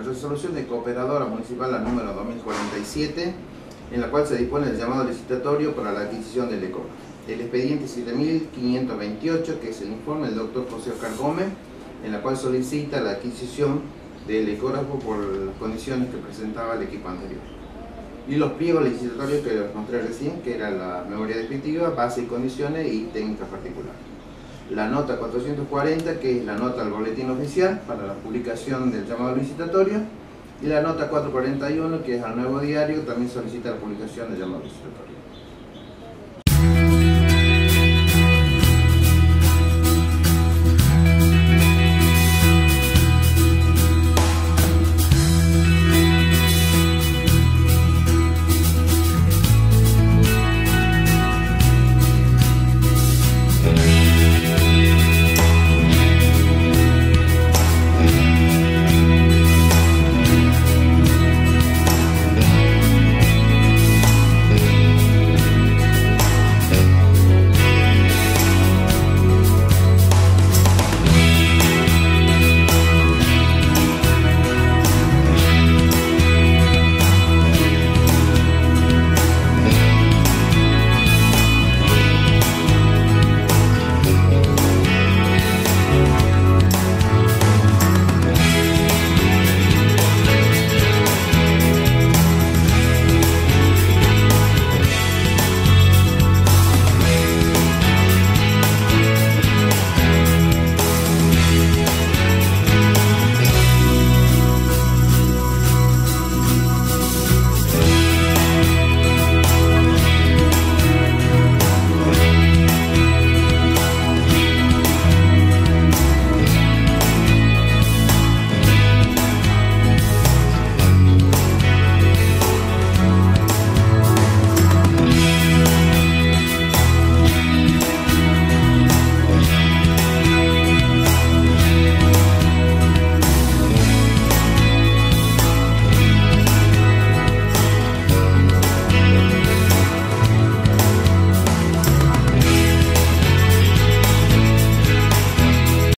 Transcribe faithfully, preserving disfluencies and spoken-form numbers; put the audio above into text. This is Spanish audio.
resolución de Cooperadora Municipal la número dos mil cuarenta y siete, en la cual se dispone el llamado licitatorio para la adquisición del ecógrafo. El expediente siete mil quinientos veintiocho, que es el informe del doctor José Oscar Gómez, en la cual solicita la adquisición del ecógrafo por las condiciones que presentaba el equipo anterior. Y los pliegos licitatorios que les mostré recién, que era la memoria descriptiva, base y condiciones y técnicas particulares. La nota cuatrocientos cuarenta, que es la nota al boletín oficial para la publicación del llamado licitatorio, y la nota cuatrocientos cuarenta y uno, que es al nuevo diario, también solicita la publicación del llamado licitatorio.